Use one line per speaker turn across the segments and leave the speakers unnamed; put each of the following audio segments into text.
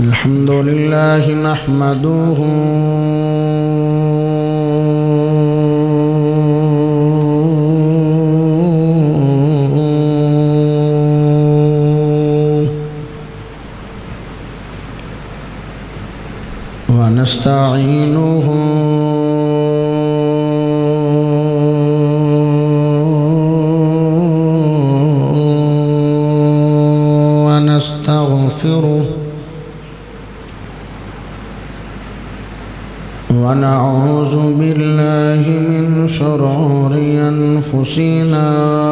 الحمد لله نحمده ونستعينه ونستغفره ونعوذ بالله من شرور أنفسنا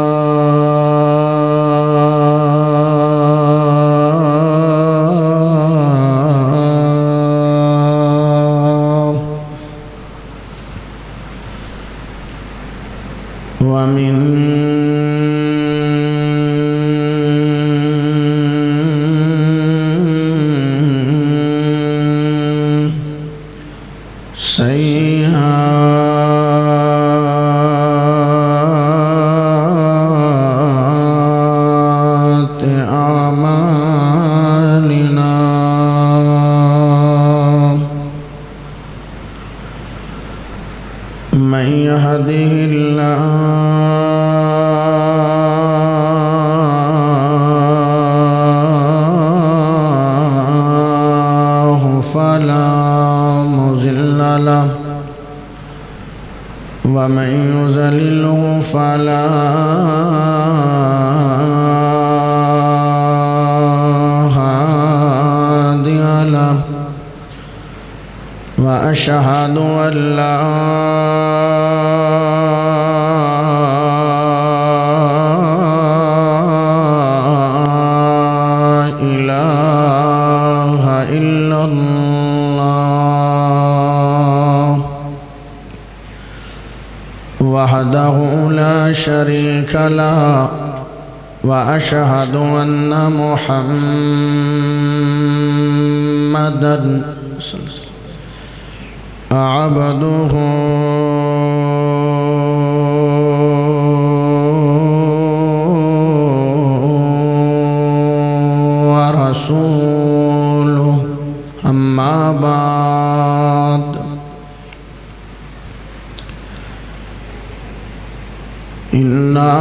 ومن سيئات أعمالنا من يهده الله فلا مضل له ومن يضلله فلا هادي له وأشهد أن لا إله إلا الله وحده لا شريك له وأشهد أن محمدًا عبده ورسوله أما بعد إنا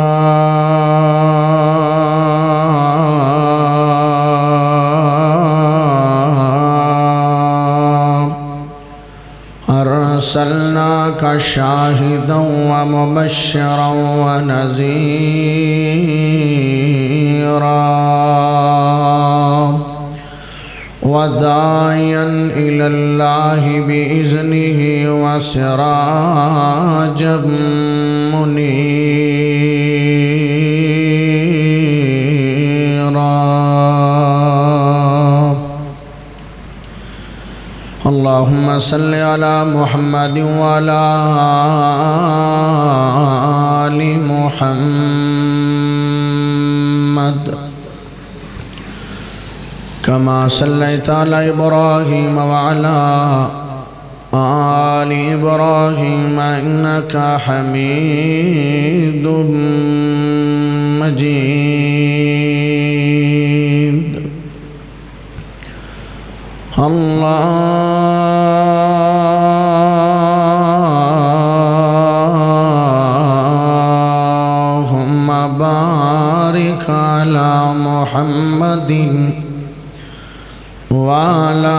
أرسلناك شاهدا ومبشرا ونذيرا وداعيا إلى الله بإذنه وسراجا منيرا اللهم صل على محمد وعلى آل محمد كما صليت على إبراهيم وعلى آل إبراهيم إنك حميد مجيد اللهم بارك على محمد وعلى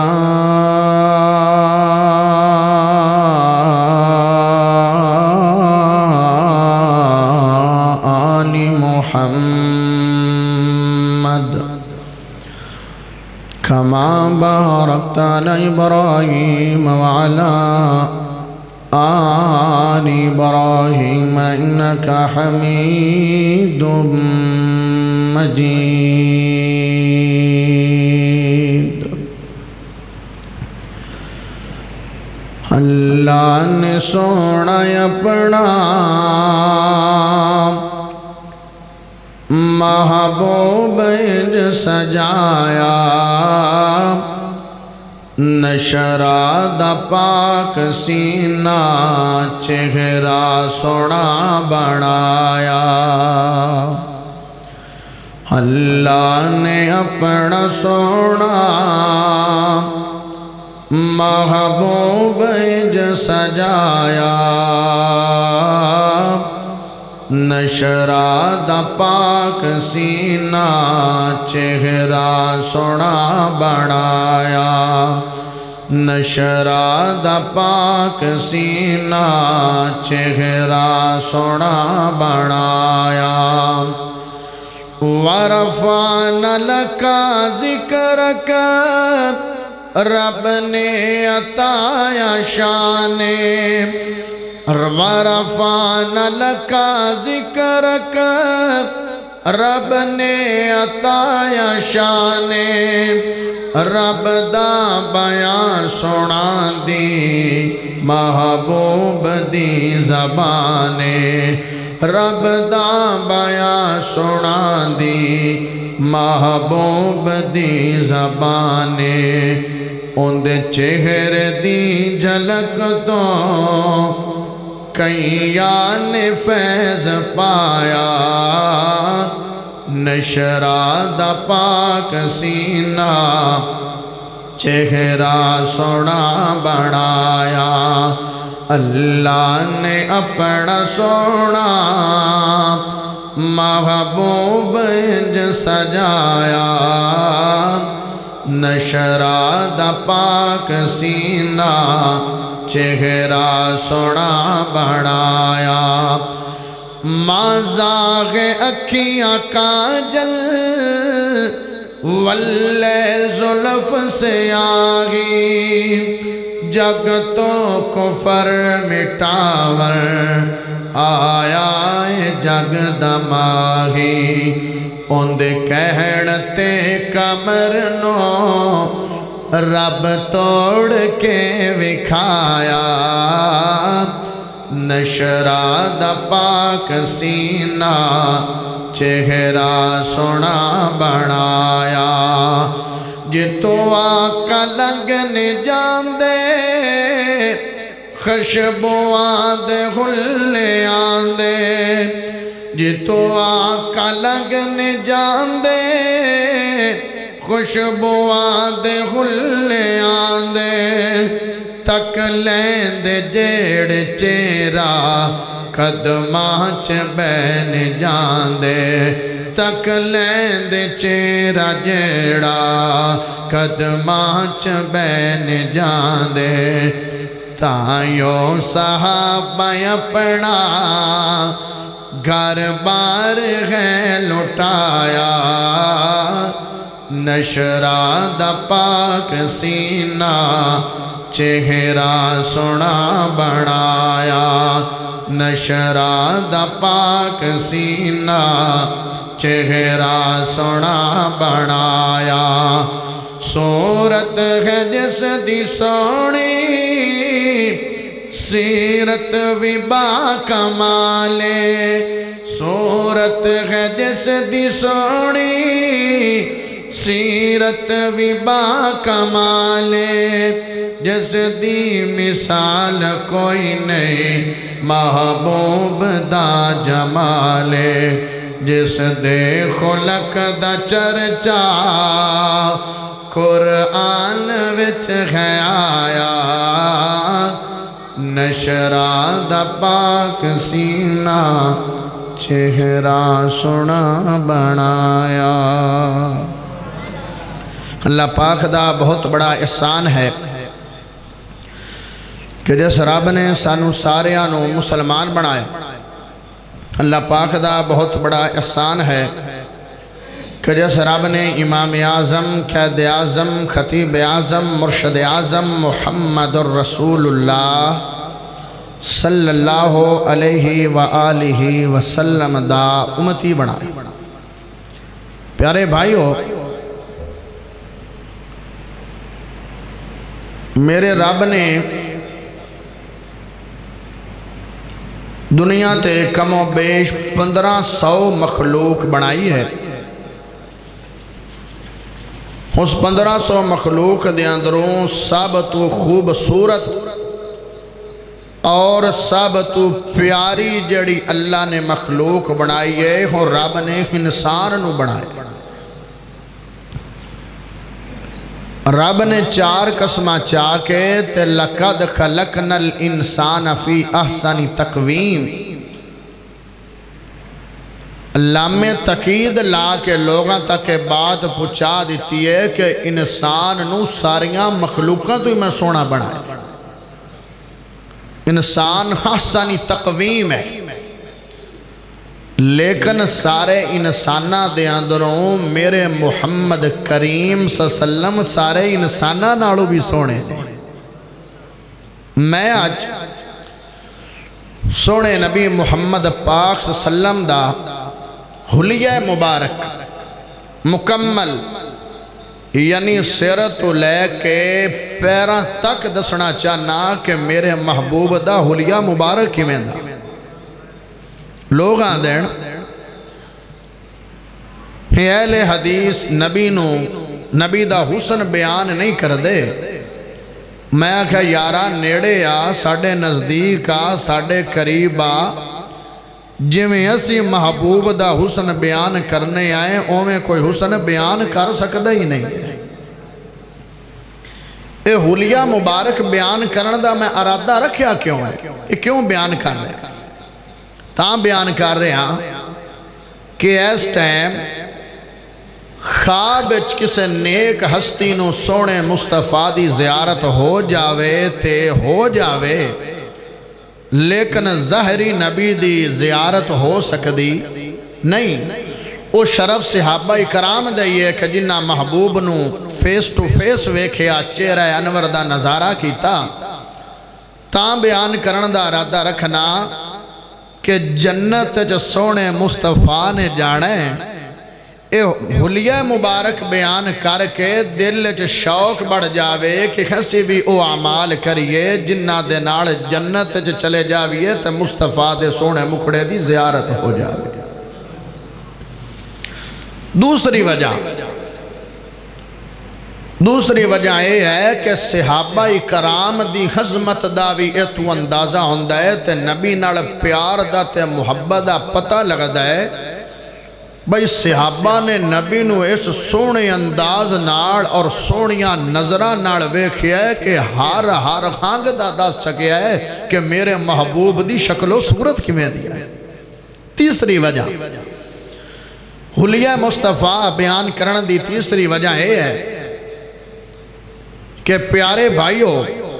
آل محمد كما باركت على إبراهيم وعلى آل إبراهيم إنك حميد مجيد اللہ نے سونا اپنا محبوب سجایا نشراد پاک سینہ چہرہ سونا بنایا اللہ نے اپنا سونا بیج سجایا نشرا دا پاک سینہ چہرہ سونا بنایا نشرا دا پاک سینہ چہرہ سونا بنایا ورفعنا لکا ذکرک رب نے عطایا شان ورفعنا لکا ذکرک رب نے عطایا شان رب دا بیان سنا دی محبوب دی زبان رب دا بیان سنا دی محبوب دی زبان اندے چہرے دی جھلک تو کئیاں نے فیض پایا نشرا دا پاک سینہ چہرہ سونا بنایا اللہ نے اپنا سونا محبوب انج سجایا نشرا دا پاک سینہ چہرہ سونا بنایا مازاغ اکھیاں کاجل واللے زلف سے آگی جگ تو کفر مٹاور آیا جگ دماغی اندے کہنتے کمر نو رب توڑ کے وکھایا نشرا دا پاک سینہ چہرہ سونا بنایا جتو آقا لنگن جاندے خشبو آدھے غلے آندے جتو آقا لنگن جاندے خوشبو آدھے غلے آندے تک لیند جیڑ چیرا قدماں چ بین جاندے تک لیند چیرا جیڑا قدماں چ بین جاندے تائیوں صحابہ اپنا گھر بار ہے لٹایا نشرا دا پاک سینہ چہرہ سونا بنایا نشرا دا پاک سینہ چہرہ سونا بنایا صورت ہے جس دی سونی سیرت بھی با کمالے صورت ہے جس دی سونی سیرت بھی با کمالے جس دی مثال کوئی نہیں محبوب دا جمالے جس دے خلق دا چرچا قرآن وچ ہے آیا نشرا دا پاک سینہ چہرہ سونا بنایا اللہ پاک دا بہت بڑا احسان ہے کہ جس رب نے سانو ساریانو مسلمان بنایا اللہ پاک دا بہت بڑا احسان ہے کہ جس رب نے امام اعظم قائد اعظم خطیب اعظم مرشد اعظم محمد الرسول اللہ صلی اللہ علیہ وآلہ وسلم دا امتی بنائے پیارے بھائیو میرے رب نے دنیا تے کم و بیش 1500 مخلوق بنائی ہے اس 1500 مخلوق دے اندروں سب تو خوبصورت اور سب تو پیاری جڑی اللہ نے مخلوق بنائی ہے اور رب نے انسان نو بنایا رب نے 4 قسمہ چاہ کے تے لَقَدْ خَلَقْنَا الْإِنسَانَ فِي أَحْسَنِ تَقْوِيمٍ لام تقید لا کے لوگاں تک بات پہنچا دیتی ہے کہ انسان نو ساریاں مخلوقاں تو ہی میں سونا بنا ہے۔ انسان احسن تقویم ہے، لیکن سارے انسانہ دے اندروں میرے محمد کریم صلی اللہ علیہ وسلم سارے انسانہ نالو بھی سونے۔ میں آج سونے نبی محمد پاک صلی اللہ علیہ وسلم دا حلیہ مبارک مکمل یعنی سیرت لے کے پیران تک دسنا چاہنا کہ میرے محبوب دا حلیہ مبارک کی میں دا لوگ آدھیں اہل حدیث نبی دا حسن بیان نہیں کر دے۔ میں کہا یارا نیڑے آ ساڑھے نزدیک آ ساڑھے قریب آ جویں اسی محبوب دا حسن بیان کرنے آئے اوہیں کوئی حسن بیان کر سکتا ہی نہیں۔ اے حلیہ مبارک بیان کرنے دا میں ارادہ رکھیا کیوں ہے؟ یہ کیوں بیان کر رہے ہیں؟ تاں بیان کر رہے ہیں کہ اس ٹائم خواب کسے نیک ہستی نو سونے مصطفیٰ دی زیارت ہو جاوے تے ہو جاوے، لیکن ظاہری نبی دی زیارت ہو سکتی نہیں۔ او شرف صحابہ کرام دئیے کہ جنہ محبوب نو فیس ٹو فیس ویکھیا چہرہ انور دا نظارہ کیتا، تاں بیان کرن دا ارادہ رکھنا کہ جنت جو سونے مصطفیٰ نے جانے اے حلیہ مبارک بیان کر کے دل چ شوق بڑھ جاوے کہ کسی بھی او عمال کریے جنہ دے نال جنت چ چلے جاویے تے مصطفیٰ دے سونے مکھڑے دی زیارت ہو جاوے۔ دوسری وجہ یہ ہے کہ صحابہ کرام دی حضمت دا بھی ایتو اندازہ ہوندہ ہے تے نبی نال پیار دا تے محبت دا پتہ لگتا ہے۔ بھئی صحابہ نے نبی نو اس سونے انداز نال اور سونیاں نظرہ نال ویکھیا ہے کہ ہر ہانگ دا دس سکیا ہے کہ میرے محبوب دی شکل و صورت کی میں دیا ہے۔ تیسری وجہ حلیہ مصطفیٰ بیان کرن دی تیسری وجہ یہ ہے کہ پیارے بھائیو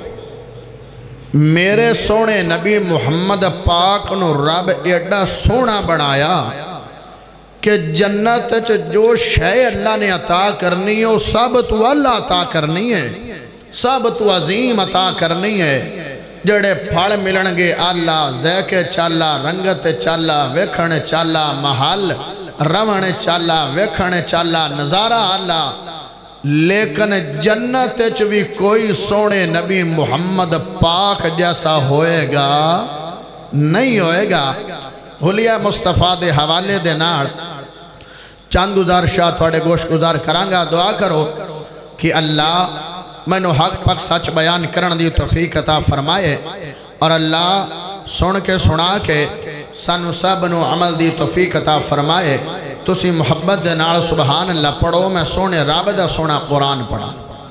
میرے سونے نبی محمد پاک نو رب ایڈا سونا بنایا کہ جنت جو شے اللہ نے عطا کرنی ہے وہ سب تو اللہ عطا کرنی ہے، سب تو عظیم عطا کرنی ہے۔ جڑے پھڑ ملنگے اللہ ذیکے چالا رنگت چالا ویکھن چالا محل روان چالا ویکھن چالا نظارہ اللہ، لیکن جنت بھی کوئی سونے نبی محمد پاک جیسا ہوئے گا نہیں ہوئے گا۔ حلیہ مصطفیٰ دے حوالے دے نار چاند گزارشاہ تھوڑے گوش گزار کرانگا، دعا کرو کہ اللہ میں نو حق پاک سچ بیان کرن دی توفیق عطا فرمائے، اور اللہ سن کے سنا کے سانو سب نو عمل دی توفیق عطا فرمائے۔ تسی محبت دے نال سبحان اللہ پڑھو، میں سونے رب دا سونا قرآن پڑھا۔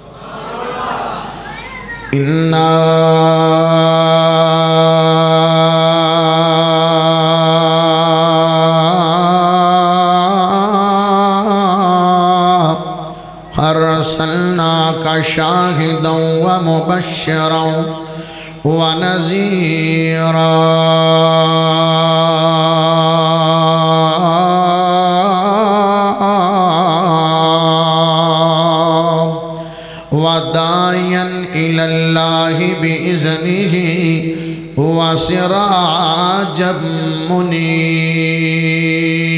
أرسلناك شاهدا ومبشرا ونذيرا وداعيا إلى الله بإذنه وسراجا منيرا۔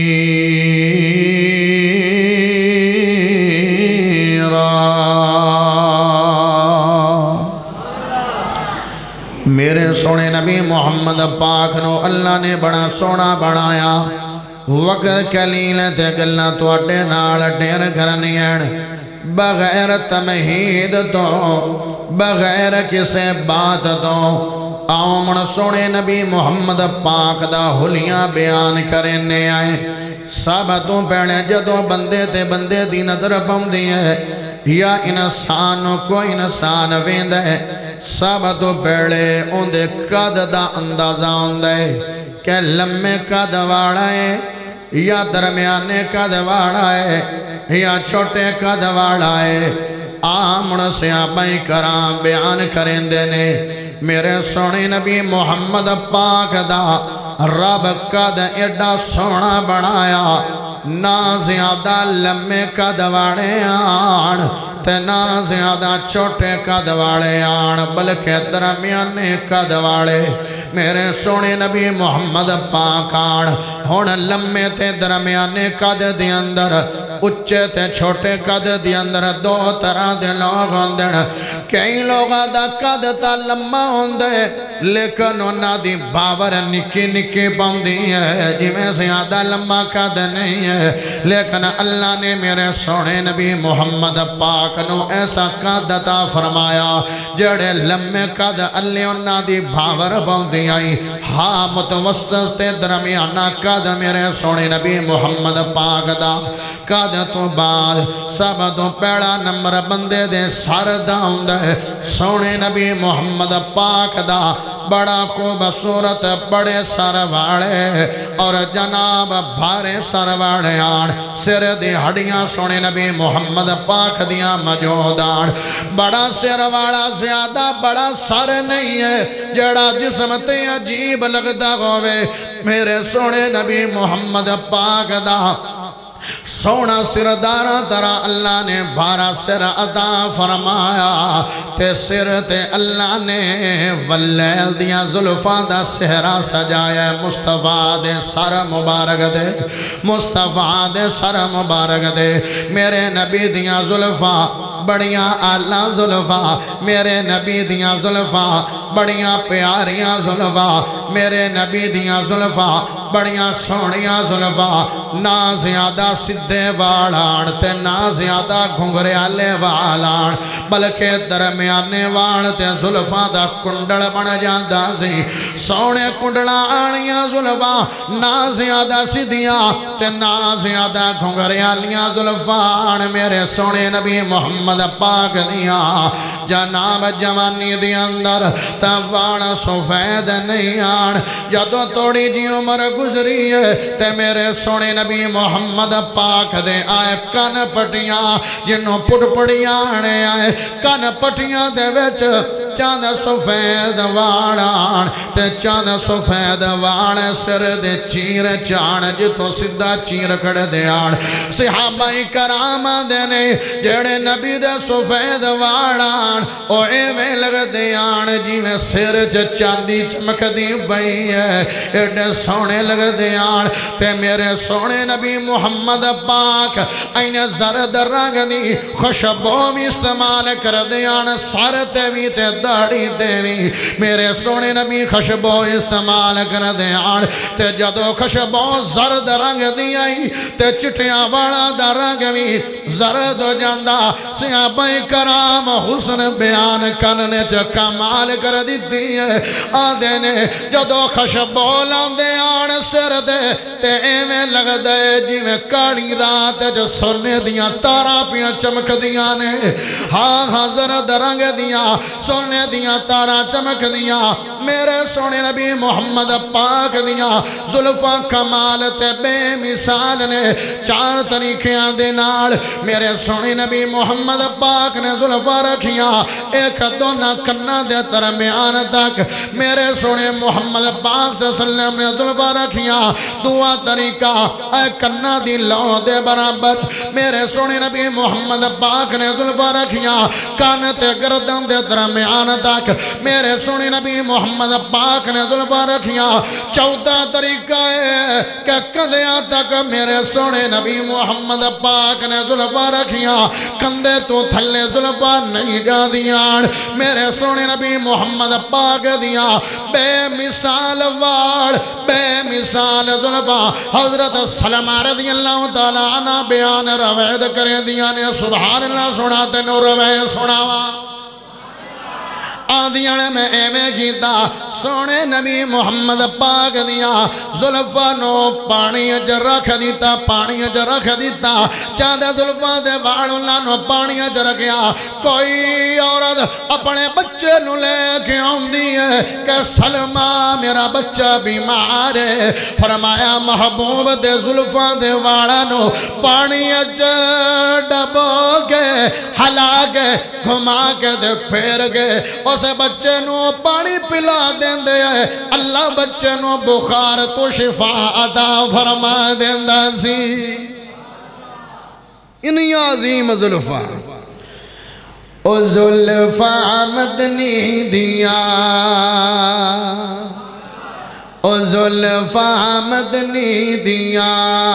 میرے سونے نبی محمد پاک نو اللہ نے بڑا سونا بنایا، وقت کلیل تے گلنا تو اڈے نال ڈیر گھرنین بغیر تمہید تو بغیر کسے بات تو آمن سونے نبی محمد پاک دا حلیہ بیان کرنے آئے۔ سب تو پہلے جدو بندے تے بندے دی نظر پاؤں دی ہے یا انسان کو انسان ویند ہے سب تو پہلے ان دے قد دا اندازہ ہوندہ ہے کہ لمے قد واڑا ہے یا درمیانے قد واڑا ہے یا چھوٹے قد واڑا ہے آمن سے آبائی کرام بیان کریں دینے میرے سونے نبی محمد پاک دا رب قد ایڈا سونا بنایا نہ زیادہ لمے قد واڑے آن تے نہ زیادہ چھوٹے قد واڑے آن بلکہ درمیانے قد واڑے میرے سونے نبی محمد پاک آن ہون لمے تے درمیانے قد دی اندر اچھے تے چھوٹے قد دی اندر دو طرح دے لوگ ہوندن کئی لوگا دا قد تا لمبا ہوندے لیکن انہاں دی باور نکی نکی پاؤندی ہے جی میں زیادہ لمبا قد نہیں ہے لیکن اللہ نے میرے سونے نبی محمد پاک نو ایسا قد عطا فرمایا جڑے لمبے قد اللہ انہاں دی باور پاؤندی آئی ہاں متوسط تے درمیانہ قد میرے سونے نبی محمد پاک دا قد تو بعد سب تو پہلا نمبر بندے دے سر دا ہوندہ ہے سونے نبی محمد پاک دا بڑا خوبصورت بڑے سر واڑے اور جناب بھارے سر واڑے آن سر دی ہڈیاں سونے نبی محمد پاک دیاں موجودان بڑا سر واڑا زیادہ بڑا سر نہیں ہے جڑا جسم تے عجیب لگتا ہوئے میرے سونے نبی محمد پاک دا سونا سردارہ ترہ اللہ نے بارہ سر عطا فرمایا تے سر تے اللہ نے واللیل دیا ظلفہ دا سہرہ سجایا مصطفیٰ دے سر مبارک دے مصطفیٰ دے سر مبارک دے میرے نبی دیا ظلفہ بڑیاں آلہ ظلفہ میرے نبی دیا ظلفہ بڑیاں پیاریاں ظلفہ میرے نبی دیا ظلفہ بڑیاں سونیاں ظلفہ نہ زیادہ سدھے والان تے نہ زیادہ گھنگریالے والان بلکہ درمیانے وال تے ظلفہ دا کنڈل بن جاندہ سی سونے کنڈلہ آنیاں ظلفہ نہ زیادہ سدھیاں تے نہ زیادہ گھنگریالیاں ظلفان میرے سونے نبی محمد پاک دیا جناب جوانی دی اندر تاوان سفید نہیں آن جدو توڑی جی عمر گزری ہے تے میرے سونے نبی محمد پاک دے آئے کن پٹیاں جنہوں پٹ پڑیاں آنے آئے کن پٹیاں دے وچ چاند سفید واران تے چاند سفید واران سر دے چیر چان جتو سدھا چیر کڑ دے آن صحابہ کرام دینے جڑے نبی دے سفید واران او ایویں لگ دے آن جی میں سر چاندی چمک دی بئی ہے ایڈے سونے لگ دے آن تے میرے سونے نبی محمد پاک این زرد رنگ دی خوشبو میں استعمال کر دے آن سر تے بھی تے داڑی دیوی میرے سونے نبی خوشبو استعمال کر دے آن تے جدو خوشبو زرد رنگ دی آئی تے چٹیاں بڑا دا رنگ بھی زرد جاندہ صحابہ کرام حسن بیان کرنے چا کمال کر دیتی ہے آدھے نے جدو خوشبو لاندے آن سر دے تے ایویں لگ دے جی میں کاڑی رات جو سونے دیاں تارا پیاں چمک دیاں نے ہاں زرد رنگ دیاں سونے دیاں تارا چمک دیاں میرے سونے نبی محمد پاک دیاں ظلفہ کمال تے بے مثال نے چار طریقیاں دے نال میرے سونے نبی محمد پاک نے ظلفہ رکھیاں ایک دونا کنہ دے درمیان تک میرے سونے محمد پاک صلی اللہ علیہ وسلم نے ظلفہ رکھیاں دعا طریقہ اے کنہ دی لو دے برابر میرے سونے نبی محمد پاک نے ظلفہ رکھیاں کانتے گردن دے درمیان تک میرے سونے نبی محمد پاک نے ظلفہ رکھیاں چودہ طریقہ ہے کہ کندیاں تک میرے سونے نبی محمد پاک نے ظلفہ رکھیاں کندے تو تھلے ظلفہ نہیں جا دیاں میرے سونے نبی محمد پاک دیاں بے مثال وار بے مثال ظلفہ حضرت سلمہ رضی اللہ تعالیٰ عنہ بیان روید کریں دیاں نے سبحان اللہ سناتے نو روید سناوا آدھیاں میں ایمیں کیتا سونے نبی محمد پاک دیا زلفاں نو پانی اچ رکھ دیتا پانی اچ رکھ دیتا چاندے زلفاں دے وال انہاں نو پانی اچ رکھیا کوئی عورت اپنے بچے نو لے کے آندی ہے کہ سلمہ میرا بچہ بیمار ہے فرمایا محبوب دے زلفاں دے والا نو پانی اچ ڈبو گے ہلا گے گھما کے دے پھیر گے اسے بچے نو پانی پلا دین دے اللہ بچے نو بخار تو شفا عطا فرما دین دا سی انہی عظیم زلفاں او زلفاں مدنی دیا او زلفاں مدنی دیا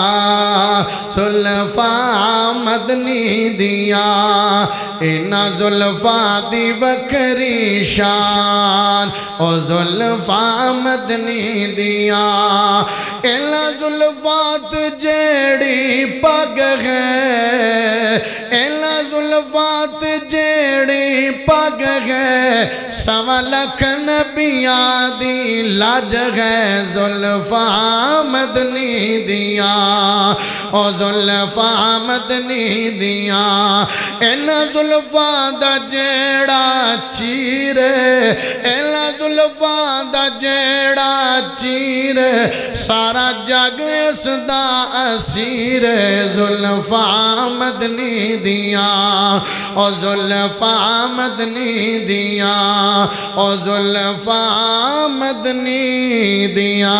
زلفاں مدنی دیا اینا زلفاں دی بکری شان او زلفاں مدنی دیا اینا زلفاں جیڑی پگ ہے اینا زلفاں جیڑی پگ ہے سوا لکھ نبیاں دی لاج ہے زلفاں مدنی دیا او زلفاں مدنی دیا اینا زلفاں دا جیڑا چیرے اینا زلفاں دا جیڑا چیرے سارا جگ اس دا اسیر زلفاں مدنی دیا او زلفاں مدنی دیا او زلفاں مدنی دیا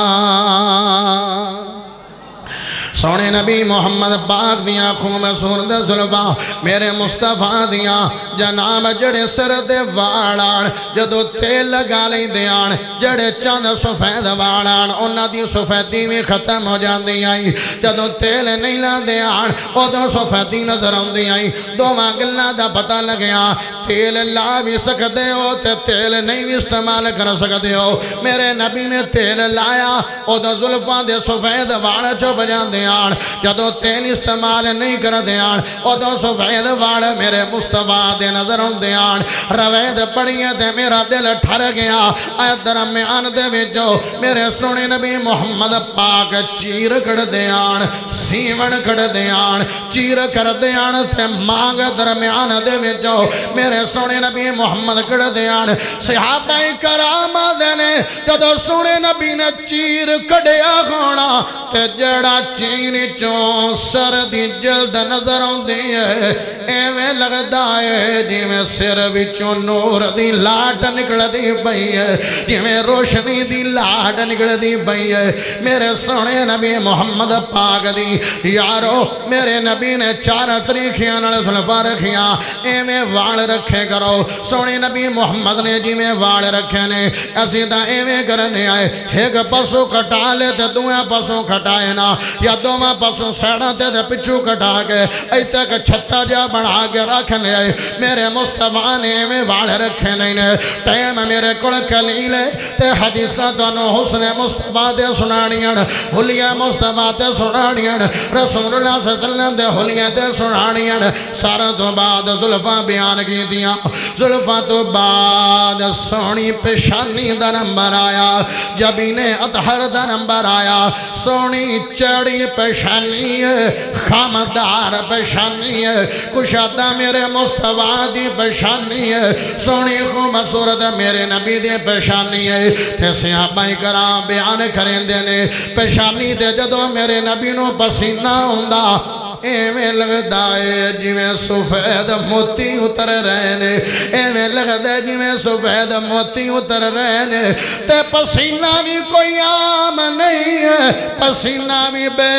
سونے نبی محمد پاک دیا خوبصورت زلفاں میرے مصطفیٰ دیا جناب جڑے سر دے واڑان جدو تیل لگا لیں دیان جڑے چاند سفید واڑان انہاں دی سفیدی بھی ختم ہو جاندی آئی جدو تیل نہیں لا دیان او دو سفیدی نظر ہوں دی آئی دو مانگلہ دا پتہ لگیا تیل لا بھی سکتے ہو تے تیل نہیں بھی استعمال کر سکتے ہو میرے نبی نے تیل لایا او دو زلفاں دے سفید واڑ چوب جاندی جدو تیل استعمال نہیں کر دیان او دو سفید واڑ میرے مصطفیٰ دے نظر ہوں دیان روید پڑھئے دے میرا دل ٹھر گیا اے درمیان دے وچو میرے سونے نبی محمد پاک چیر کر دیان سیون کر دیان چیر کر دیان تے مانگ درمیان دے وچو میرے سونے نبی محمد کر دیان صحابہ کرام دینے جدو سونے نبی نے چیر کڑیا ہونا تے جڑا چیر چون سر دی جلد نظر ہوں دی ہے ایویں لگتا ہے جی میں سر وچوں نور دی لاٹ نکل دی بھئی ہے جی میں روشنی دی لاٹ نکل دی بھئی ہے میرے سونے نبی محمد پاک دی یارو میرے نبی نے 4 طریقیاں نال زلفاں رکھیاں ایویں وال رکھے کرو سونے نبی محمد نے جی میں وال رکھے نے اسی دا ایویں کرنے آئے ایک پسو کٹا لے تے دوئے پسو کٹائے نا یا دو ماں پسوں سیڑا تے دے پچھو کٹا کے ایتے کہ چھتا جا بڑھا کے رکھنے آئے میرے مصطفیٰ نے میں وال رکھے نہیں نے ٹیم میرے کل کلیلے تے حدیثہ دونوں حسن مصطفیٰ دے سنانیاں حلیہ مصطفیٰ دے سنانیاں رسول اللہ صلی اللہ علیہ وسلم دے حلیہ دے سنانیاں سارا تو بعد زلفاں بیان کی دیا زلفاں تو بعد سونی پیشانی دا نمبر آیا جبین اطہر دا نمبر آیا سونی چڑی پیشانی ہے خامدار پیشانی ہے کشادہ میرے مصطفیٰ دی پیشانی ہے سونی خوبصورت میرے نبی دی پیشانی ہے تے صحابہ کرام بیان کریں دینے پیشانی دے جدو میرے نبی نو پسینہ ہوندہ ایویں لگتا ہے جی میں سفید موتی اتر رہنے ایویں لگتا ہے جی میں سفید موتی اتر رہنے تے پسینہ بھی کوئی عام نہیں ہے پسینہ بھی بے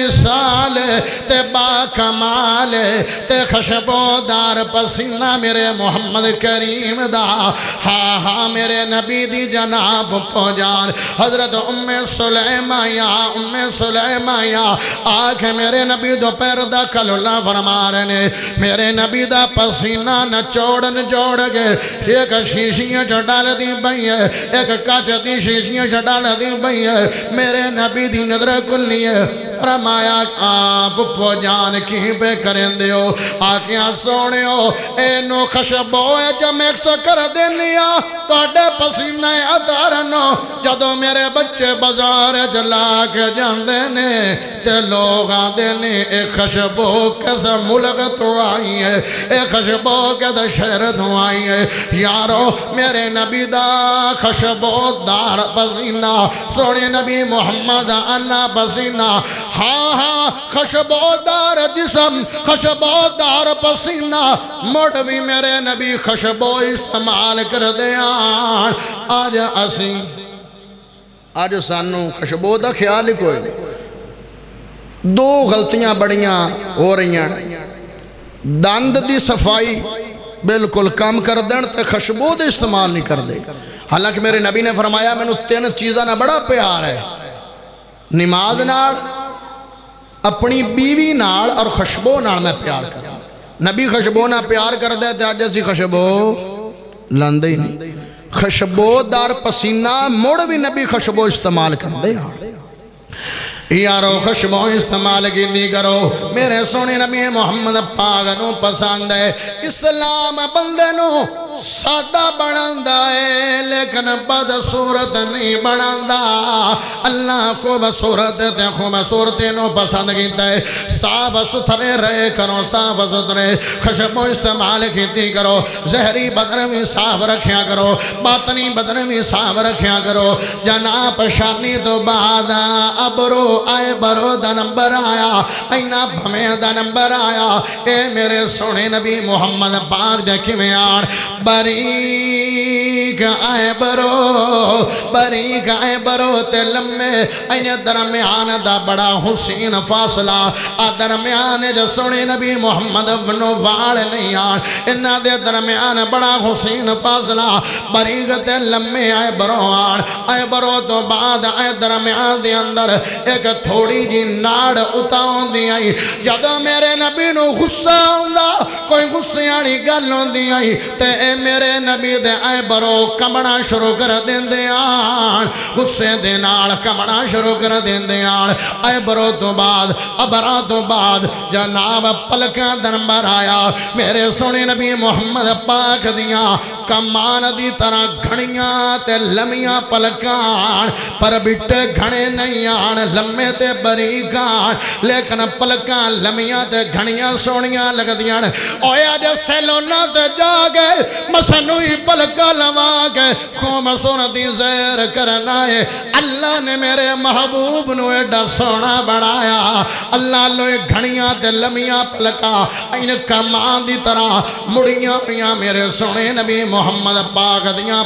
مثال ہے تے با کمال ہے تے خشبودار پسینہ میرے محمد کریم دا ہاں ہاں میرے نبی دی جناب پہنچان حضرت سلیمہ یا آنکھ میرے نبی دو پردہ کل اللہ فرما رہے میرے نبی دا پسینہ نچوڑن جوڑ گئے ایک شیشیاں چڑھال دی بھئی ہے ایک کچھ دی شیشیاں چڑھال دی بھئی ہے میرے نبی دی نظر کلی ہے فرمایا آپ پو جان کی پہ کریں دیو آکیاں سونے ہو اینو خشبو جمعک سو کر دینیا توڑے پسینے ادارنو جدو میرے بچے بازار جلا کے جان دینے تے لوگ دینے ایک خشبو کیسا ملک تو آئی ہے ایک خشبو کیسا شہر تو آئی ہے یارو میرے نبی دا خشبو دار پسینہ سونے نبی محمد اللہ پسینہ ہاں ہاں خشبو دار جسم خشبو دار پسینہ مڑ بھی میرے نبی خشبو استعمال کر دیا آج اسی آج سانو خشبو دا خیال ہی کوئی دو غلطیاں بڑیاں ہو رہی ہیں داند دی صفائی بالکل کام کر دیں تے خشبو دے استعمال نہیں کر دے حالانکہ میرے نبی نے فرمایا میں نے تین چیزاں نہ بڑا پیار ہے نماز نال اپنی بیوی نال اور خشبو نال میں پیار کر نبی خشبو نہ پیار کر دے تے آج ایسی خشبو لندے ہی نہیں خشبو دار پسینہ موڑ بھی نبی خشبو استعمال کر دے یارو خشبو استعمال کی دی کرو میرے سونے نبی محمد پاگنوں پسند ہے اسلام بندے نو سادہ بڑھاندہ ہے لیکن بد صورت نہیں بڑھاندہ اللہ کو بصورت تے خوب صورتیں نو پسند کیتا ہے صاف ستھرے رہے کرو صاف ستھرے خشبو استعمال کیتی کرو زہری بدن میں صاف رکھیا کرو باطنی بدن میں صاف رکھیا کرو جناب شانی تو بعد ابرو آئے برو دا نمبر آیا اینا بھمیں دا نمبر آیا اے میرے سونے نبی محمد پاک دیکھی میں آن باریک آئے برو تے لمے اینے درمیان دا بڑا حسین فاصلہ درمیان جو سونے نبی محمد بنو وال نہیں آن انہ دے درمیان بڑا حسین فاصلہ باریک تے لمے آئے برو تو بعد آئے درمیان دے اندر ایک تھوڑی جی ناڑ اتاؤں دی آئی جدو میرے نبی نو غصہ ہوندہ کوئی غصے آنی گل ہوندی آئی تے اے میرے نبی دے آئے برو کمڑا شروع کر دین دے آن غصے دے ناڑ کمڑا شروع کر دین دے آن آئے برو تو بعد ابرا تو بعد جناب پلکاں درمبر آیا میرے سونے نبی محمد پاک دیا کمان دی طرح گھڑیاں تے لمیاں پلکاں پر بٹے گھڑے نہیں آن لمے تے بریکاں لیکن پلکاں لمیاں تے گھڑیاں سونیاں لگ دیاں اویا جے سیلونا تے جاگے مسنوی پلکاں لما گے خوم سونتی زیر کرنا ہے اللہ نے میرے محبوب نو ایڈا سونا بڑھایا اللہ لوے گھڑیاں تے لمیاں پلکاں این کمان دی طرح مڑیاں پیاں میرے سونے نبی محمد پاک دیاں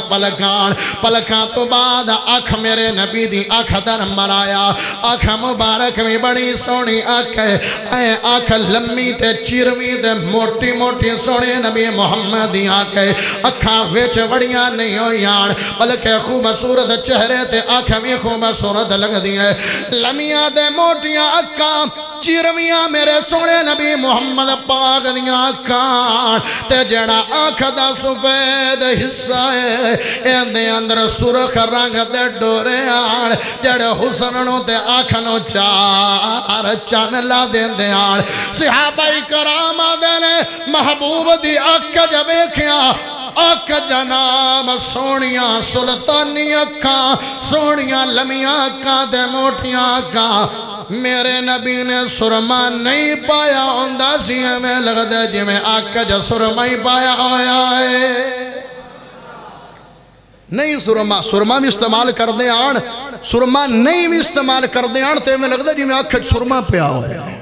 پلکاں تو بعد آنکھ میرے نبی دی آنکھ درمبر آیا آنکھ مبارک میں بڑی سونی آنکھ ہے اے آنکھ لمی تے چیروی تے موٹی موٹی سونے نبی محمد دی آنکھ ہے اکھاں ویچ وڑیاں نہیں ہویاں بلکہ خوبصورت چہرے تے آنکھ میں خوبصورت لگ دی ہے لمیاں تے موٹیاں آنکھاں چیرویاں میرے سونے نبی محمد پاک دیاں آنکھاں تے جڑا آنکھ دا سفید حصہ ہے اندے اندر سرخ رنگ دے ڈورے آن جڑے حسنوں تے آنکھنوں چار چان لا دین دے آن صحابہ کرام دینے محبوب دی آنکھ جب ایکھیاں آنکھ جناب سونیاں سلطانی آنکھاں سونیاں لمیاں آنکھاں دے موٹیاں آنکھاں میرے نبی نے سرما نہیں پایا ہوندہ سی میں لگ دے جی میں آنکھ جو سرما ہی پایا ہویا ہے نہیں سرما بھی استعمال کر دے آن سرما نہیں بھی استعمال کر دے آن تے میں لگ دے جی میں آنکھ سرما پیا ہویا ہے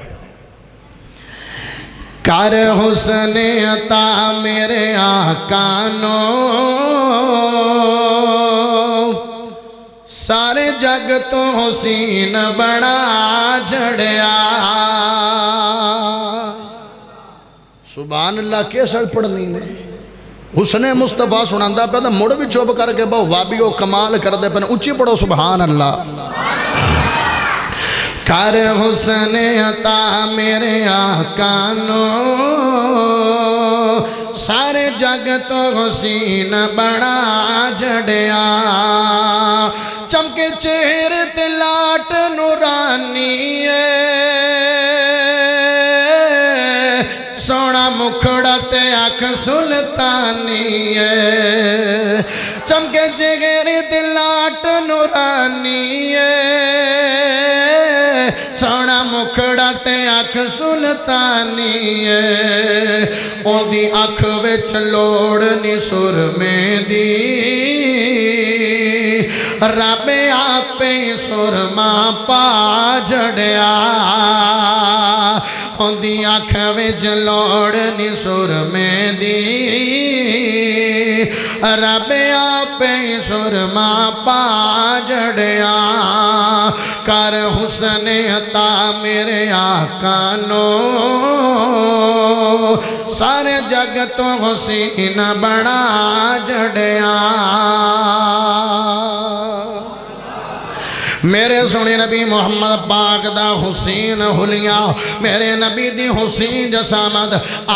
کر حسن عطا میرے آقانو سارے جگ تو حسین بڑا جڑیا سبحان اللہ کیسڑ پڑھنی نے حسن مصطفیٰ سناندہ پہ مڑ بھی چوب کر کے بہو وابیو کمال کر دے پہ اچھی پڑھو سبحان اللہ کر حسن عطا میرے آقانو سارے جگ تو حسین بڑا جڑیا چمکے چہرے تے لاٹ نورانی ہے سونا مکھڑا تے آنکھ سلطانی ہے چمکے چہرے تے لاٹ نورانی ہے سونا مکھڑا تے آنکھ سلطانی ہے اون دی آنکھ وچ لوڑنی سرمے دی رب آپے سرما پا جڑیا اون دی آنکھ وچ لوڑنی سرمے دی رب آپے سرما پا جڑیا کر حسن عطا میرے آقا نو سارے جگ تو حسین بنا جڑیا میرے سونے نبی محمد پاک دا حسین حلیہ میرے نبی دی حسین جسامت آ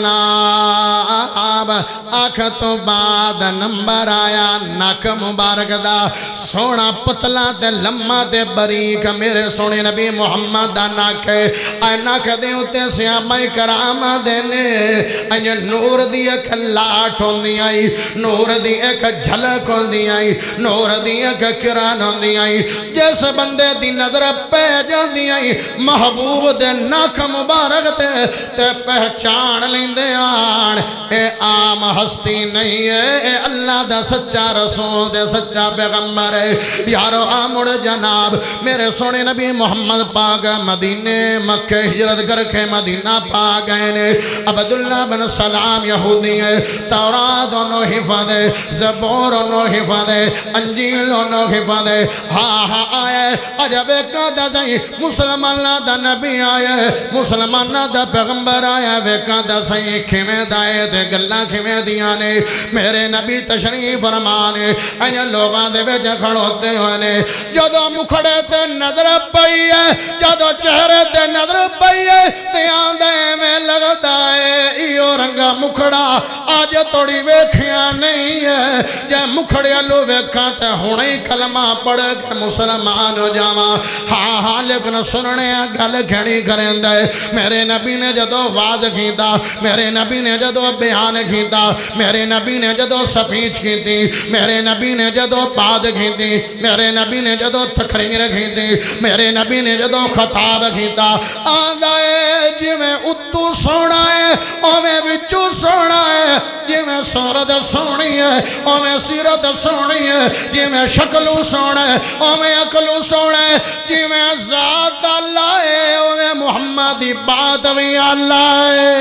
جناب آنکھ تو بعد نمبر آیا ناک مبارک دا سونا پتلا تے لمحہ تے بریک میرے سونے نبی محمد دا ناک اے ناک دے ہوتے صحابہ کرام دینے اے نور دی ایک لاٹ ہوندی آئی نور دی ایک جھلک ہوندی آئی نور دی ایک کران ہوندی آئی جیسے بندے دی نظر پہ جاندی آئی محبوب دے ناک مبارک تے پہچان لیندے آن اے عام ہستی نہیں ہے اے اللہ دا سچا رسول دے سچا پیغمبر ہے یارو آمڑ جناب میرے سونے نبی محمد پاک مدینے مکہ ہجرت کر کے مدینہ پاک گئے نے عبداللہ بن سلام یہودی ہے تورات انہوں حفظ ہے زبور انہوں حفظ ہے انجیل انہوں حفظ ہے ہاں آئے عجب قادہ دائی مسلمان دا نبی آئے مسلمان دا پیغمبر آئے ویقادہ سائی کھمیں دائے دے گلہ کھمیں دیانے میرے نبی تشریف فرمانے این لوگاں دے بیچے کھڑوتے ہوئے جدو مکھڑے تے نظر پئی ہے جدو چہرے تے نظر پئی ہے دیاں دے میں لگتا ہے ایو رنگا مکھڑا آج توڑی ویکھیاں نہیں ہے جے مکھڑے لو ویکھاں تے ہونے کلمہ پڑھ کے مسلمان ہو جاواں ہاں لیکن سننے گل کھڑی کریں دے میرے نبی نے جدو واز کیتا میرے نبی نے جدو بیان کیتا میرے نبی نے جدو سپیچ کیتی میرے نبی نے جدو بات کیتی میرے نبی نے جدو تقریر کیتی میرے نبی نے جدو خطاب کیتا آندائے جی میں اتو سونا ہے او میں بچو سونا ہے جی میں صورت سونی ہے او میں سیرت سونی ہے جی میں شکلو سونا ہے او میں اکلو سونا ہے جی میں ذات اللہ ہے او میں محمدی بات بھی اللہ ہے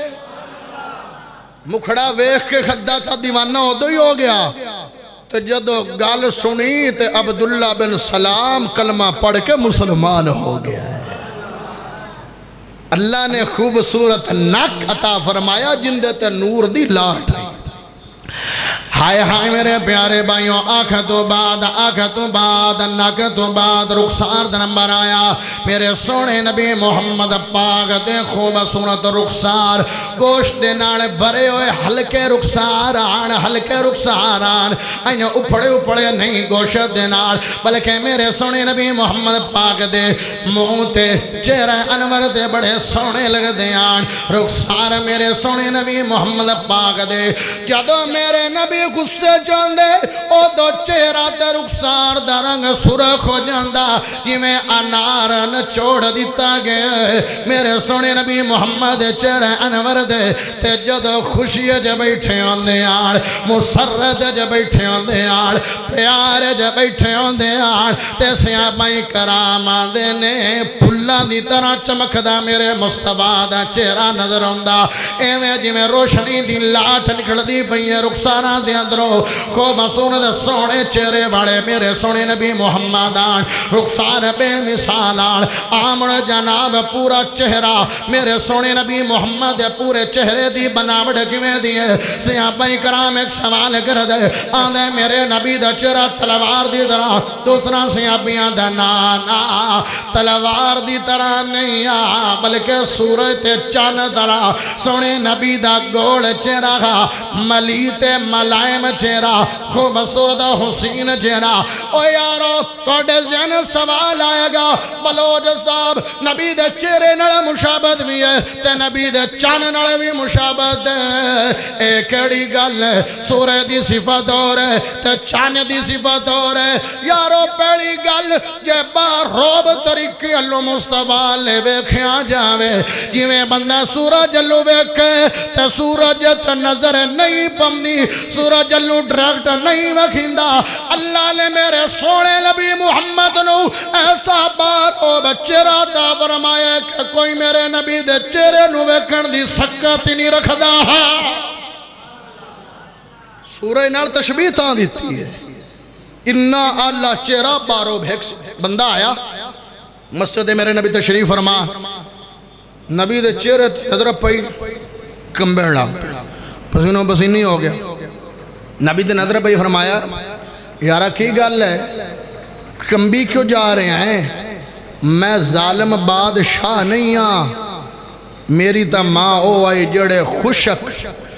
مکھڑا ویخ کے خدہ تھا دیوانہ ہو دو ہی ہو گیا تو جدو گال سنی تے عبداللہ بن سلام کلمہ پڑھ کے مسلمان ہو گیا ہے اللہ نے خوبصورت ناک عطا فرمایا جندے تے نور دی لاٹ ہے ہائے ہائے میرے پیارے بھائیوں آنکھ تو بعد ناک تو بعد رخسار دا نمبر آیا میرے سونے نبی محمد پاک دے خوبصورت رخسار گوشت دے نال بھرے ہوئے ہلکے رخسار آن این اپڑے نہیں گوشت دے نال بلکہ میرے سونے نبی محمد پاک دے منہ تے چہرہ انور دے بڑے سونے لگ دے آن رخسار میرے سونے نبی محمد پاک دے جدو میرے نبی غصے جاندے او دو چہرہ تے رخسار دا رنگ سرخ ہو جاندہ جی میں انار نچوڑ دیتا گیا میرے سونے نبی محمد چہرہ انور دے تے جدو خوشی جے بیٹھے ہوندے آن مسرت جے بیٹھے ہوندے آن پیار جے بیٹھے ہوندے آن تے صحابہ کرام دے نے پھلا دی طرح چمک دا میرے مصطفیٰ دا چہرہ نظر ہوندہ ایویں جی میں روشنی دی لاٹ نکل دی پئیے رخسارہ دے اندروں خوبصورت سونے چہرے والے میرے سونے نبی محمد آن رخسار بے مثال آن آمڑ جناب پورا چہرہ میرے سونے نبی محمد پورے چہرے دی بناوٹ کیویں دی ہے صحابہ کرام ایک سوال کر دے آندے میرے نبی دا چہرہ تلوار دی طرح دوسرا صحابیاں دا نانا تلوار دی طرح نہیں بلکہ سورت چاند طرح سونے نبی دا گوڑ چہرہ ملیت ملائم چہرہ خوبصورت حسین چہرہ او یارو توڑے ذہن سوال آئے گا بلوچ صاحب نبی دے چہرے نال مشابہت بھی ہے تے نبی دے چان نال بھی مشابہت ہے اے کیڑی گل ہے سورہ دی صفت اور ہے تے چان دی صفت اور ہے یارو پہلی گل جے باروب طریقے اللہ مصطفیٰ لے ویکھیا جاوے جویں بندہ سورج اللہ ویکھے تے سورج تے نظر نہیں پمدی سورج اللہ ڈائریکٹ نہیں وکھیندا اللہ نے میرے سونے نبی محمد نو ایسا باروب چہرہ عطا فرمایا کہ کوئی میرے نبی دے چہرے نو ویکھن دی سکت نہیں رکھدا سورہ نال تشبیہ تاں دیتی ہے انہا اللہ چہرہ باروب ہے بندہ آیا مسجد میرے نبی تشریف فرما نبی دے چہرے نظر پئی کمبڑ لاگ پسینوں پسینی ہو گیا نبی دے نظر پئی فرمایا یارہ کی گل ہے کمبی کیوں جا رہے ہیں میں ظالم بادشاہ نہیں ہاں میری تا ماں او آئی جڑے خوشک